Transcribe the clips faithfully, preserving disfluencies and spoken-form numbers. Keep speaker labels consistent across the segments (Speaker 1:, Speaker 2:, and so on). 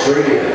Speaker 1: Australia.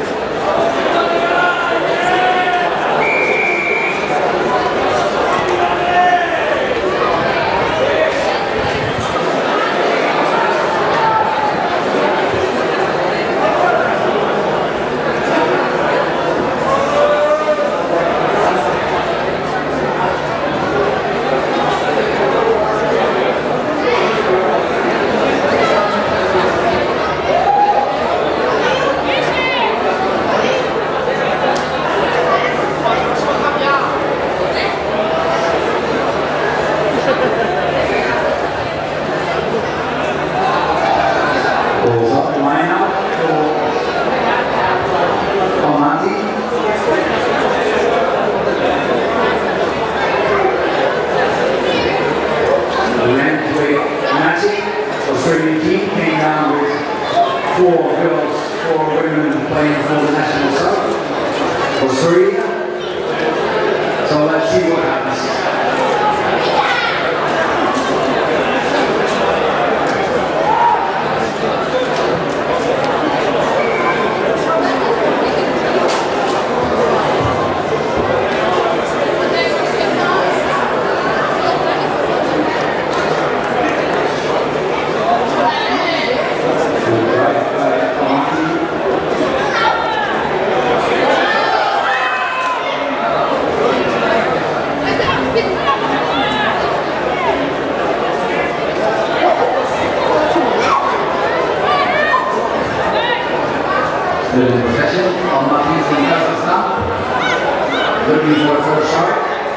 Speaker 1: Australian team came down with four girls, four women playing for the national side. Australia. So let's see what happens. Good possession on Martin from Kazakhstan. Looking for a first shot.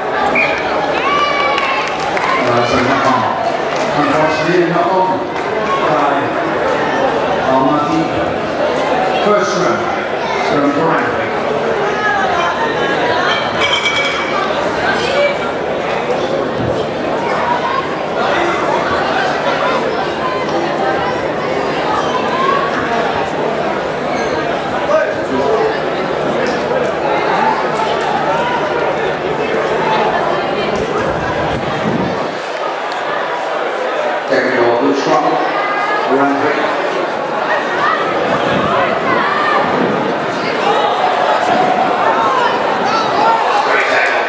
Speaker 1: Uh, so not on. Unfortunately, not on by Almaty. First round. Scrum for Randwick. Trouble around break. Great tackle.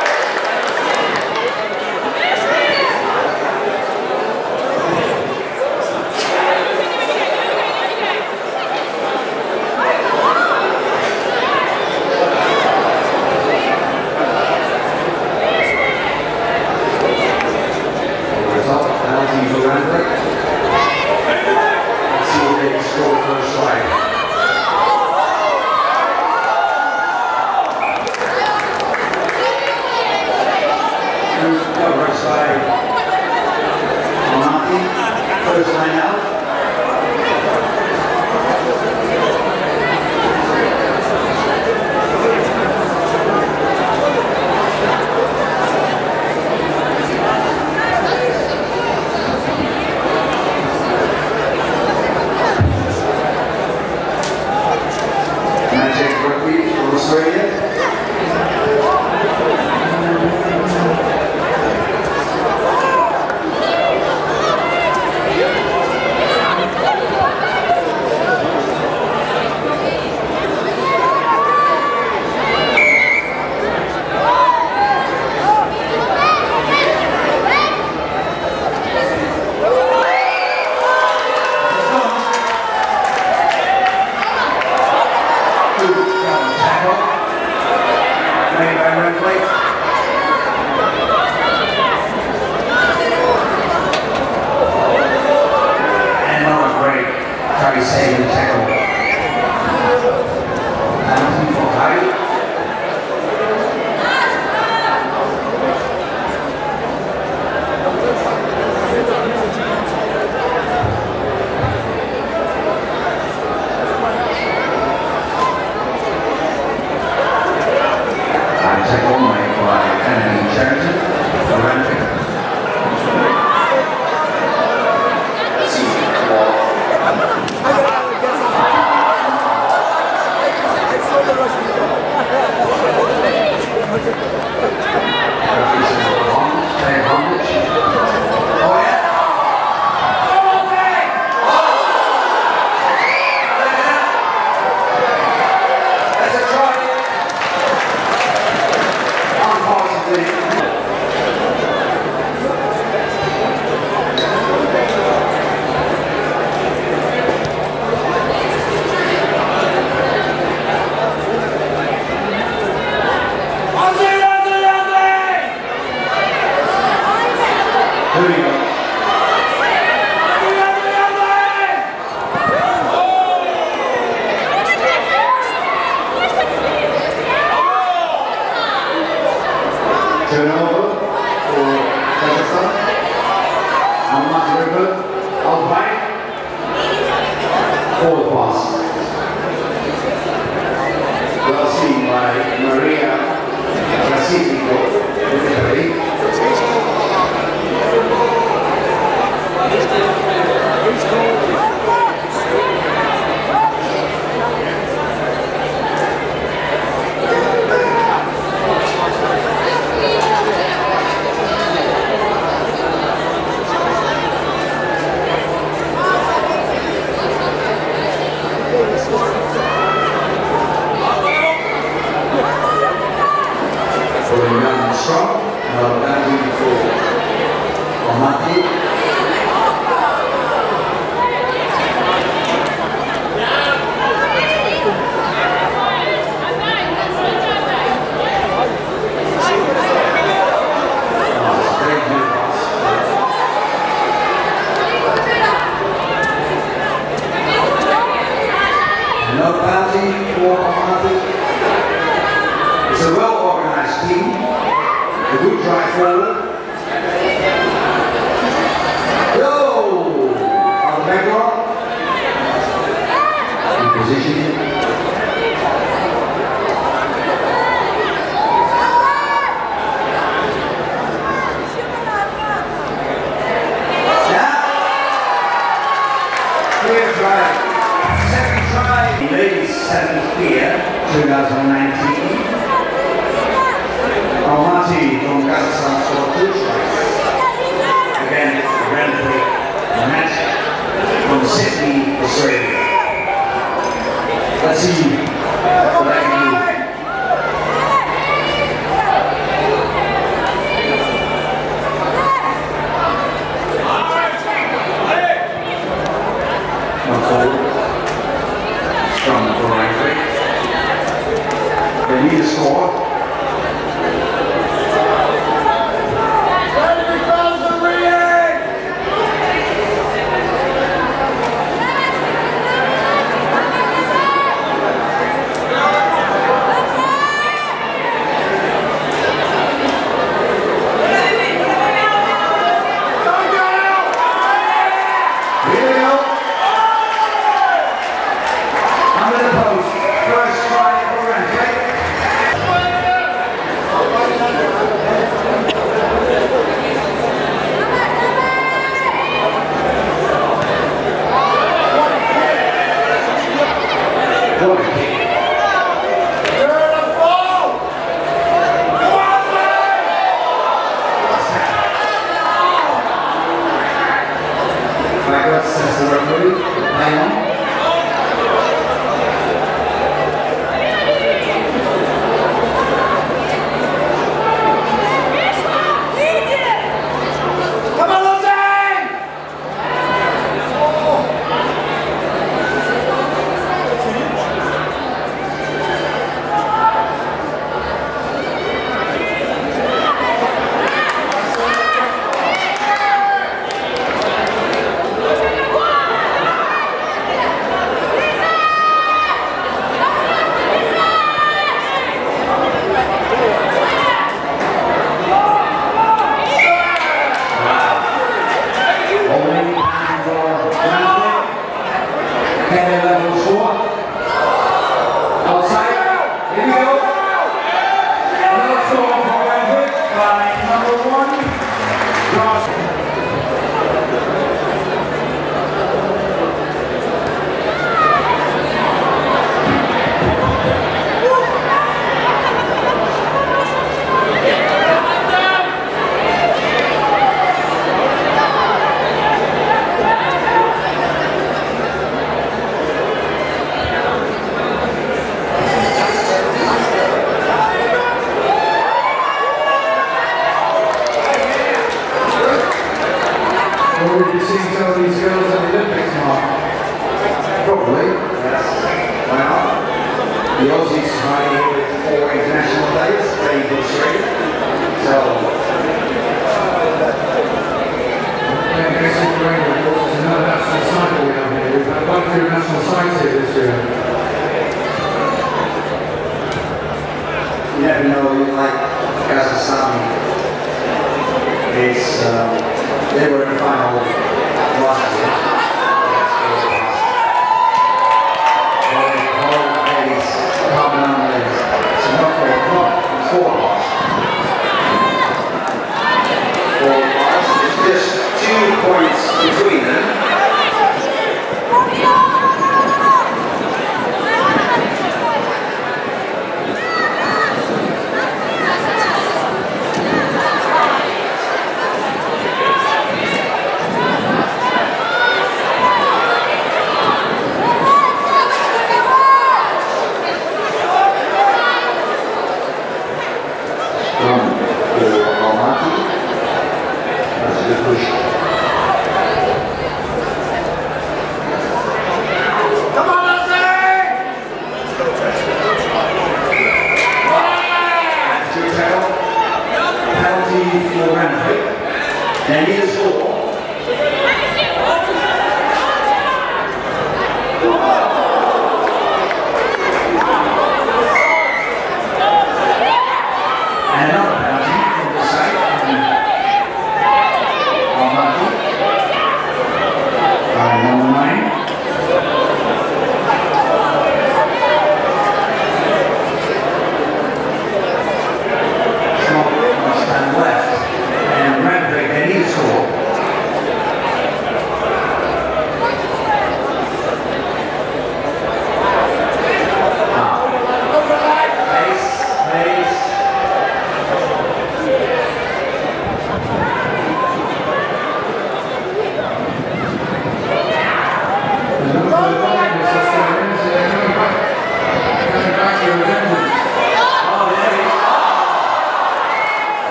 Speaker 1: Result, penalty for Randwick. Score first strike. Coverage by Almaty. First line out. Australia. Try saving the tackle. Penalty for Harry. High Going young and strong. Another penalty for Almaty. Another penalty for Almaty. It's a well-organised team. A good drive forward. Go! On the back row. In position. Yeah. Clear try. Second try. Ladies seventh clear, twenty nineteen. Almaty from Kazakhstan scored two strikes. Again, a Grand Prix match from Sydney, Australia. Let's see what I can do. One forward. Strong for Grand Prix. They need a score. Says the referee, hang on. Will we be seeing some of these girls at the Olympics, Mark? Probably, yes. Why not? The Aussies are here with four international days, they go straight. So, yeah, basically, of course, it's another national site we have here. We've had one two national sites here this year. You never know, like Kazakhstan is. Um, They were in the final last year. All ladies, common ladies. So not for not four bars. Four bars. It's just two points between them.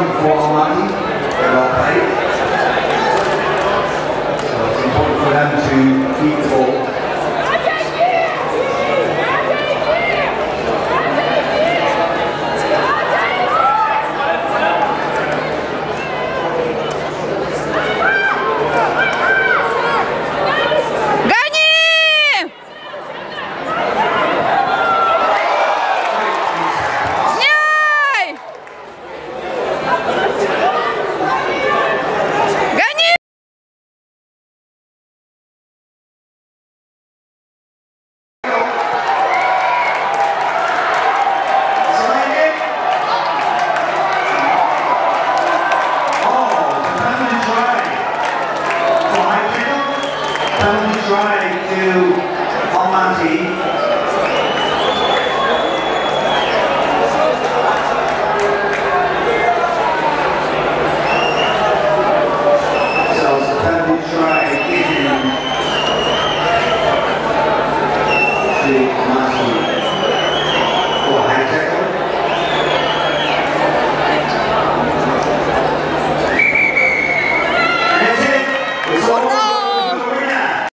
Speaker 1: one for Almaty. Well played. So it's important for them to keep the ball.
Speaker 2: Сняй!